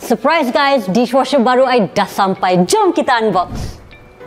Surprise guys, dishwasher baru I dah sampai. Jom kita unbox.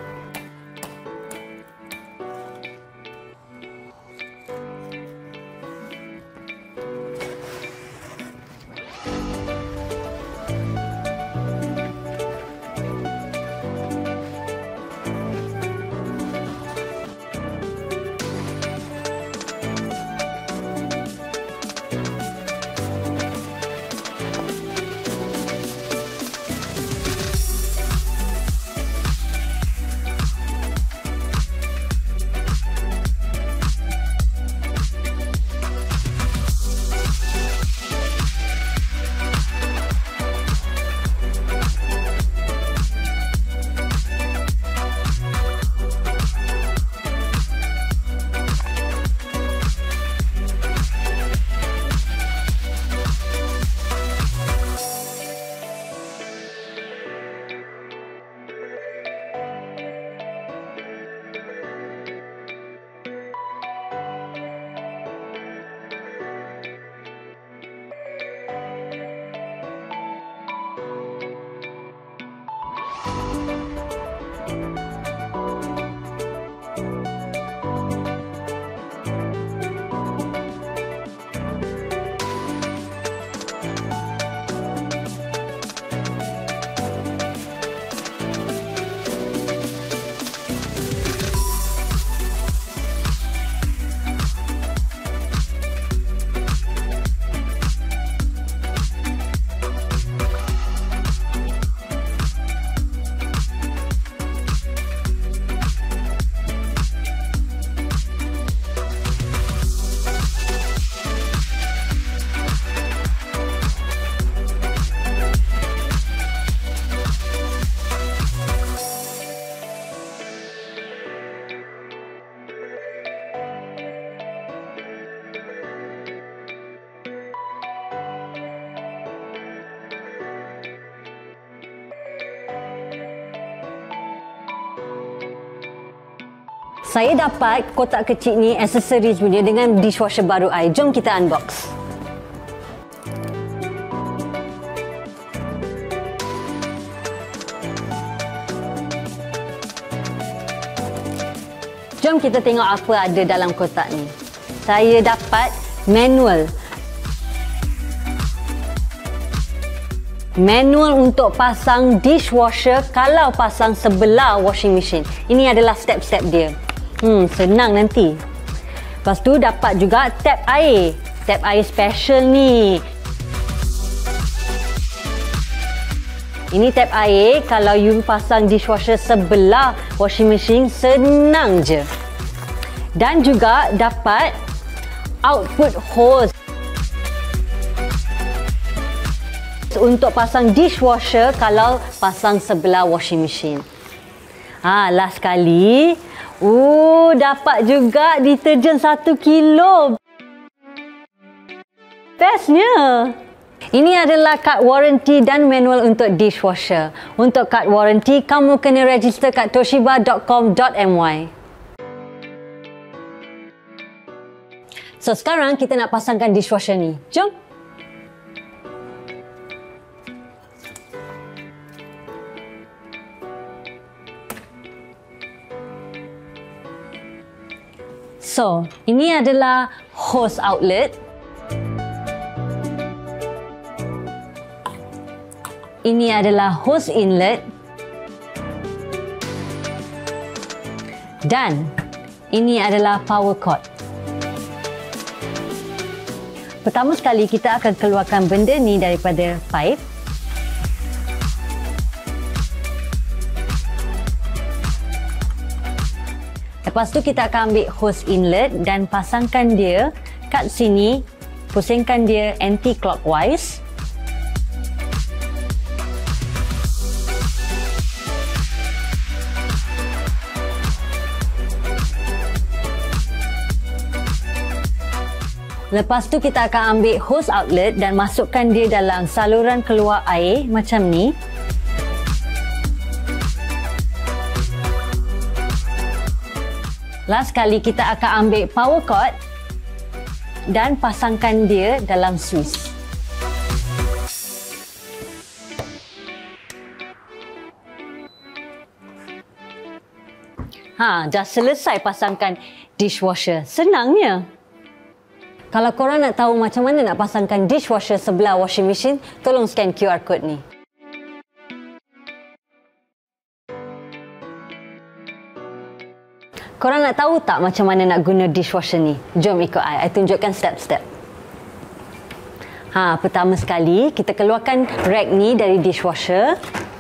Saya dapat kotak kecil ni, aksesoris punya dengan dishwasher baru I. Jom kita unbox. Jom kita tengok apa ada dalam kotak ni. Saya dapat manual. Manual untuk pasang dishwasher kalau pasang sebelah washing machine. Ini adalah step-step dia. Senang nanti. Lepas tu dapat juga tap air. Tap air special ni. Ini tap air kalau you pasang dishwasher sebelah washing machine, senang je. Dan juga dapat output hose untuk pasang dishwasher kalau pasang sebelah washing machine. Last sekali. Dapat juga deterjen 1 kilo. Bestnya. Ini adalah kad warranty dan manual untuk dishwasher. Untuk kad warranty, kamu kena register kat toshiba.com.my. So, sekarang kita nak pasangkan dishwasher ni. Jom. So, ini adalah hose outlet. Ini adalah hose inlet. Dan ini adalah power cord. Pertama sekali kita akan keluarkan benda ni daripada pipe. Lepas tu kita akan ambil hose inlet dan pasangkan dia kat sini. Pusingkan dia anti-clockwise. Lepas tu kita akan ambil hose outlet dan masukkan dia dalam saluran keluar air macam ni. Last sekali kita akan ambil power cord dan pasangkan dia dalam suis. Dah selesai pasangkan dishwasher. Senangnya. Kalau korang nak tahu macam mana nak pasangkan dishwasher sebelah washing machine, tolong scan QR code ni. Korang nak tahu tak macam mana nak guna dishwasher ni? Jom ikut I tunjukkan step-step. Pertama sekali, kita keluarkan rack ni dari dishwasher.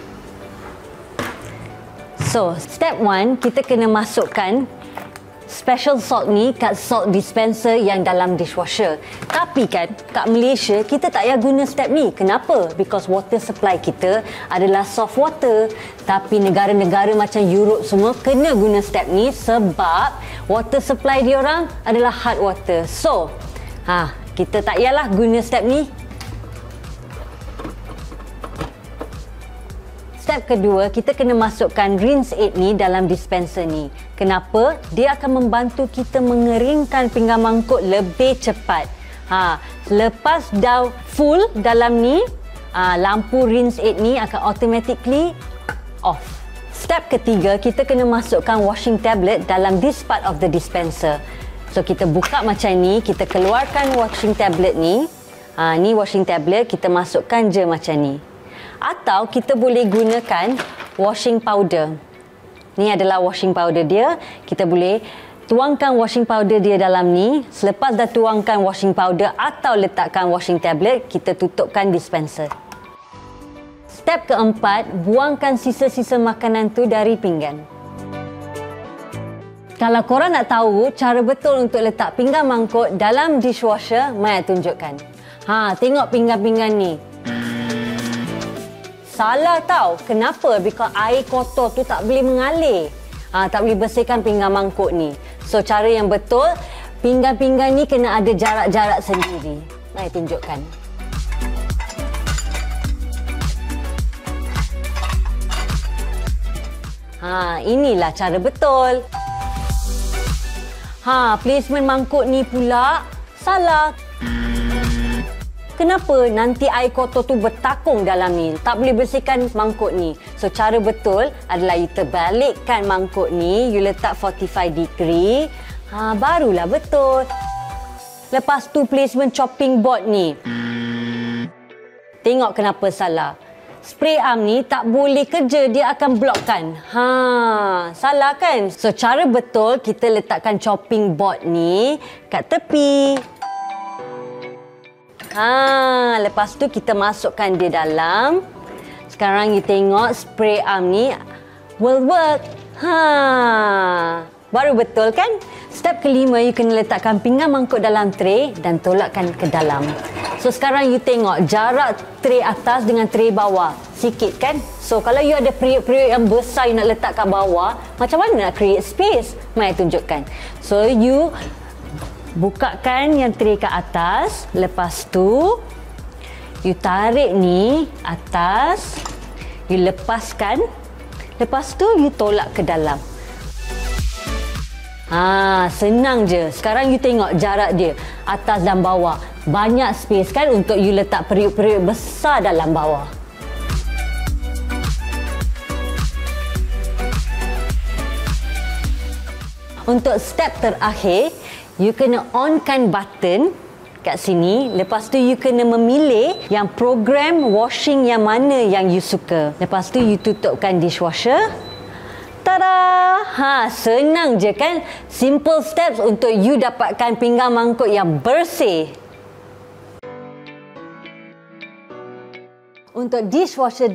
So, step 1, kita kena masukkan special salt ni kat salt dispenser yang dalam dishwasher. Tapi kan, kat Malaysia, kita tak payah guna step ni. Kenapa? Because water supply kita adalah soft water. Tapi negara-negara macam Europe semua kena guna step ni sebab water supply diorang adalah hard water. So, kita tak payahlah guna step ni. Step kedua, kita kena masukkan rinse aid ni dalam dispenser ni. Kenapa? Dia akan membantu kita mengeringkan pinggan mangkuk lebih cepat. Lepas dah full dalam ni, lampu rinse aid ni akan automatically off. Step ketiga, kita kena masukkan washing tablet dalam this part of the dispenser. So, kita buka macam ni, kita keluarkan washing tablet ni. Ni washing tablet, kita masukkan je macam ni. Atau kita boleh gunakan washing powder. Ni adalah washing powder dia. Kita boleh tuangkan washing powder dia dalam ni. Selepas dah tuangkan washing powder atau letakkan washing tablet, kita tutupkan dispenser. Step keempat, buangkan sisa-sisa makanan tu dari pinggan. Kalau korang nak tahu cara betul untuk letak pinggan mangkuk dalam dishwasher, Maya tunjukkan. Tengok pinggan-pinggan ni. Salah tau. Kenapa? Because air kotor tu tak boleh mengalir. Tak boleh bersihkan pinggan mangkuk ni. So, cara yang betul, pinggan-pinggan ni kena ada jarak-jarak sendiri. Mari tunjukkan. Inilah cara betul. Placement mangkuk ni pula salah. Kenapa? Nanti air kotor tu bertakung dalam ni. Tak boleh bersihkan mangkuk ni. So, cara betul adalah you terbalikkan mangkuk ni. You letak 45 degree. Barulah betul. Lepas tu placement chopping board ni. Tengok kenapa salah. Spray arm ni tak boleh kerja. Dia akan blokkan. Salah kan? So, cara betul kita letakkan chopping board ni kat tepi. Lepas tu kita masukkan dia dalam. Sekarang you tengok spray arm ni will work. Baru betul kan? Step kelima, you kena letakkan pinggan mangkuk dalam tray dan tolakkan ke dalam. So sekarang you tengok jarak tray atas dengan tray bawah. Sikit kan? So kalau you ada periuk-periuk yang besar you nak letak kat bawah, macam mana nak create space? Mari tunjukkan. So you bukakan yang tray kat atas. Lepas tu you tarik ni atas. You lepaskan. Lepas tu you tolak ke dalam. Senang je. Sekarang you tengok jarak dia atas dan bawah. Banyak space kan untuk you letak periuk-periuk besar dalam bawah. Untuk step terakhir, you kena onkan button kat sini. Lepas tu you kena memilih yang program washing yang mana yang you suka. Lepas tu you tutupkan dishwasher. Tada! Senang je kan? Simple steps untuk you dapatkan pinggan mangkuk yang bersih. Untuk dishwasher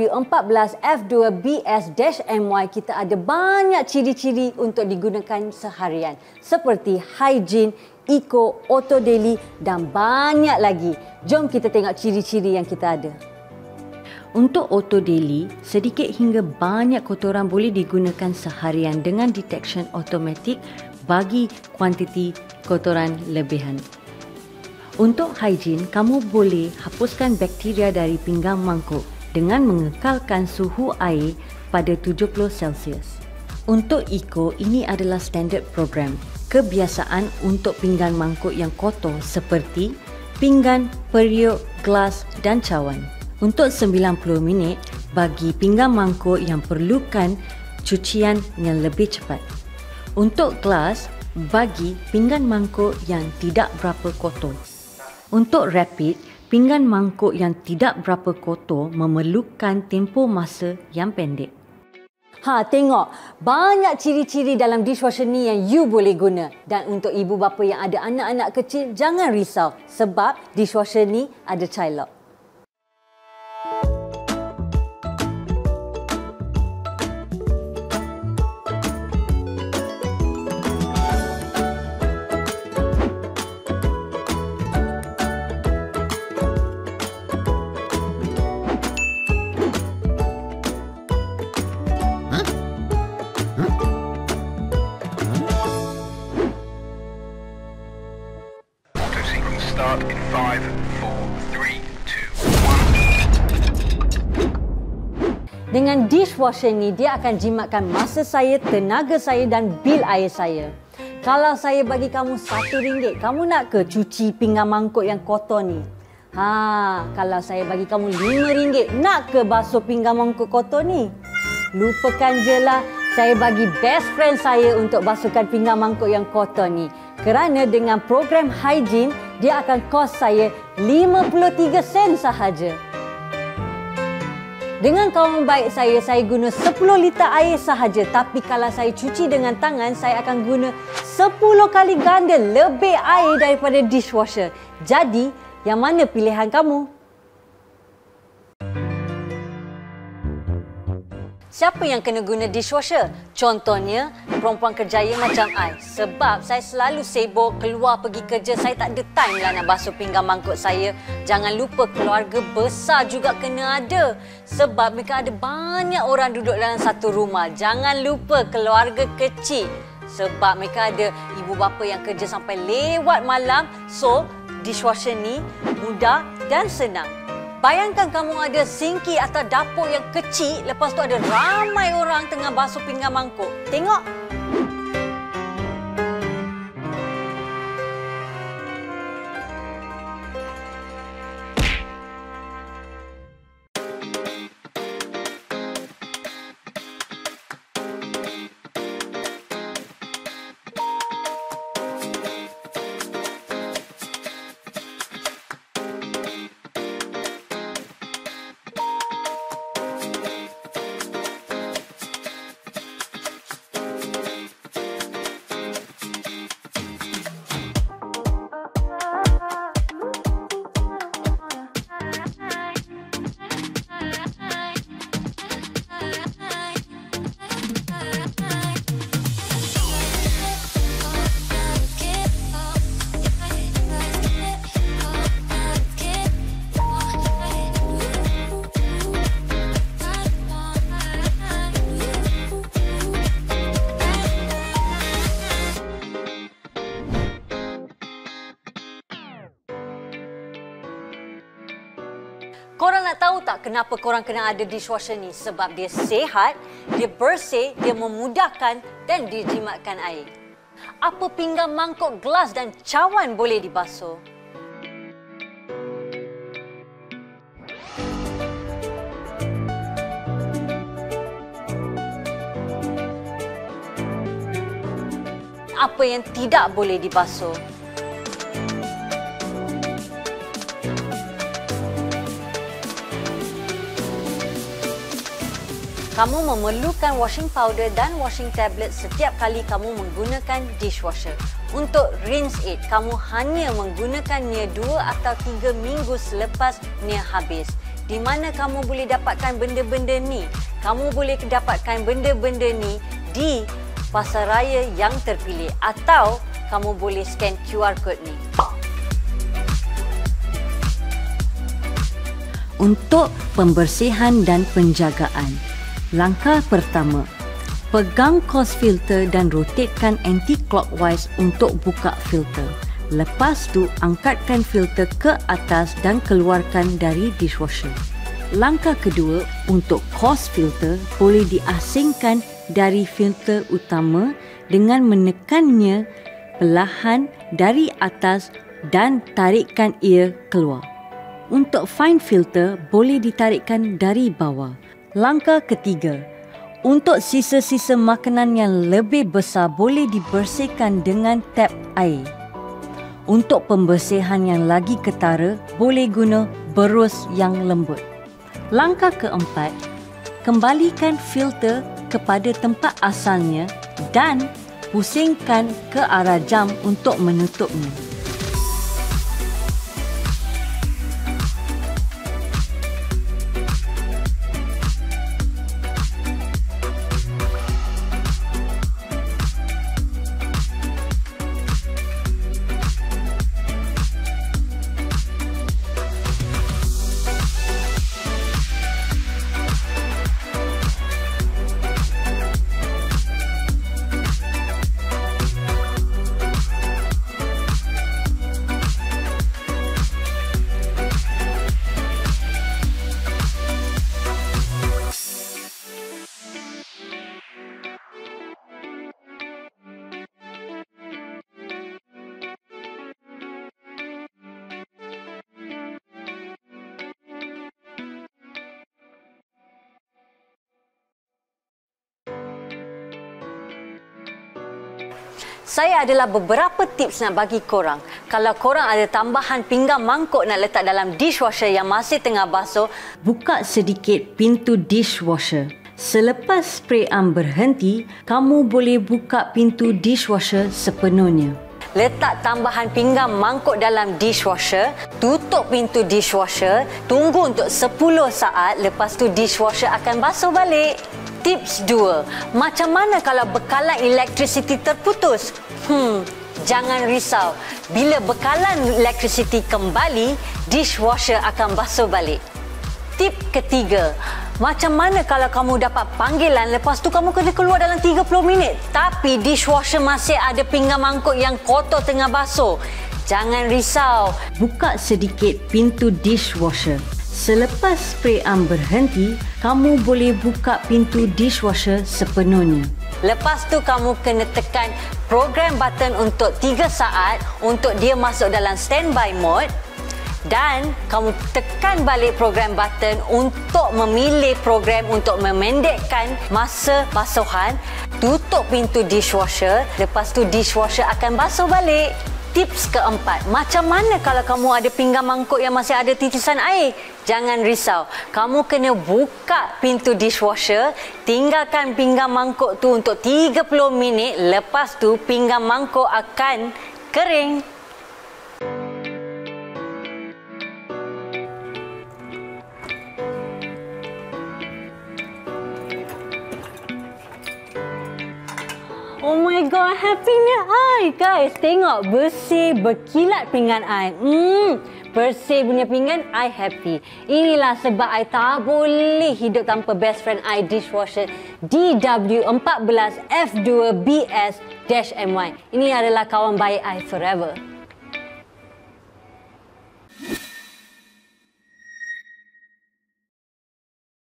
DW14F2BS-MY, kita ada banyak ciri-ciri untuk digunakan seharian. Seperti hygiene, eco, auto daily dan banyak lagi. Jom kita tengok ciri-ciri yang kita ada. Untuk auto daily, sedikit hingga banyak kotoran boleh digunakan seharian dengan detection automatik bagi kuantiti kotoran lebihan. Untuk hygiene, kamu boleh hapuskan bakteria dari pinggan mangkuk dengan mengekalkan suhu air pada 70 Celsius. Untuk eco, ini adalah standard program. Kebiasaan untuk pinggan mangkuk yang kotor seperti pinggan, periuk, gelas dan cawan. Untuk 90 minit, bagi pinggan mangkuk yang perlukan cucian yang lebih cepat. Untuk gelas, bagi pinggan mangkuk yang tidak berapa kotor. Untuk rapid, pinggan mangkuk yang tidak berapa kotor memerlukan tempoh masa yang pendek. Tengok. Banyak ciri-ciri dalam dishwasher ni yang you boleh guna. Dan untuk ibu bapa yang ada anak-anak kecil, jangan risau sebab dishwasher ni ada child lock. Start in 5, 4, 3, 2, 1. Dengan dishwasher ni, dia akan jimatkan masa saya, tenaga saya dan bil air saya. Kalau saya bagi kamu RM1, kamu nak ke cuci pinggan mangkuk yang kotor ni? Kalau saya bagi kamu RM5, nak ke basuh pinggan mangkuk kotor ni? Lupakan je lah, saya bagi best friend saya untuk basuhkan pinggan mangkuk yang kotor ni. Kerana dengan program hygiene, dia akan kos saya 53 sen sahaja. Dengan kawan baik saya guna 10 liter air sahaja. Tapi kalau saya cuci dengan tangan, saya akan guna 10 kali ganda lebih air daripada dishwasher. Jadi, yang mana pilihan kamu? Siapa yang kena guna dishwasher? Contohnya, perempuan kerjaya macam I. Sebab saya selalu sibuk keluar pergi kerja. Saya tak ada time lah nak basuh pinggan mangkuk saya. Jangan lupa keluarga besar juga kena ada. Sebab mereka ada banyak orang duduk dalam satu rumah. Jangan lupa keluarga kecil. Sebab mereka ada ibu bapa yang kerja sampai lewat malam. So, dishwasher ni mudah dan senang. Bayangkan kamu ada sinki atau dapur yang kecil, lepas tu ada ramai orang tengah basuh pinggan mangkuk. Tengok. Korang nak tahu tak kenapa korang kena ada dishwasher ni? Sebab dia sihat, dia bersih, dia memudahkan dan dijimatkan air. Apa pinggan mangkuk, gelas dan cawan boleh dibasuh? Apa yang tidak boleh dibasuh? Kamu memerlukan washing powder dan washing tablet setiap kali kamu menggunakan dishwasher. Untuk rinse it, kamu hanya menggunakannya 2 atau 3 minggu selepasnya habis. Di mana kamu boleh dapatkan benda-benda ni? Kamu boleh dapatkan benda-benda ni di pasaraya yang terpilih atau kamu boleh scan QR code ni. Untuk pembersihan dan penjagaan. Langkah pertama, pegang cos filter dan rotatekan anti-clockwise untuk buka filter. Lepas tu, angkatkan filter ke atas dan keluarkan dari dishwasher. Langkah kedua, untuk cos filter boleh diasingkan dari filter utama dengan menekannya perlahan dari atas dan tarikkan ia keluar. Untuk fine filter boleh ditarikkan dari bawah. Langkah ketiga, Untuk sisa-sisa makanan yang lebih besar boleh dibersihkan dengan tap air. Untuk pembersihan yang lagi ketara, boleh guna berus yang lembut. Langkah keempat, kembalikan filter kepada tempat asalnya dan pusingkan ke arah jam untuk menutupnya. Saya adalah beberapa tips nak bagi korang. Kalau korang ada tambahan pinggan mangkuk nak letak dalam dishwasher yang masih tengah basuh, buka sedikit pintu dishwasher. Selepas sprayan berhenti, kamu boleh buka pintu dishwasher sepenuhnya. Letak tambahan pinggan mangkuk dalam dishwasher, tutup pintu dishwasher, tunggu untuk 10 saat, lepas tu dishwasher akan basuh balik. Tips 2. Macam mana kalau bekalan elektrisiti terputus? Jangan risau. Bila bekalan elektrisiti kembali, dishwasher akan basuh balik. Tip ketiga. Macam mana kalau kamu dapat panggilan, lepas tu kamu kena keluar dalam 30 minit, tapi dishwasher masih ada pinggan mangkuk yang kotor tengah basuh? Jangan risau. Buka sedikit pintu dishwasher. Selepas sprayan berhenti, kamu boleh buka pintu dishwasher sepenuhnya. Lepas tu kamu kena tekan program button untuk 3 saat untuk dia masuk dalam standby mode. Dan kamu tekan balik program button untuk memilih program untuk memendekkan masa basuhan. Tutup pintu dishwasher, lepas tu dishwasher akan basuh balik. Tips keempat, macam mana kalau kamu ada pinggan mangkuk yang masih ada titisan air? Jangan risau, kamu kena buka pintu dishwasher, tinggalkan pinggan mangkuk tu untuk 30 minit, lepas tu pinggan mangkuk akan kering. Oh my god, happynya I. Guys, tengok bersih, berkilat pinggan I. Bersih punya pinggan, I happy. Inilah sebab I tak boleh hidup tanpa best friend I dishwasher DW14F2BS-MY. Ini adalah kawan baik I forever.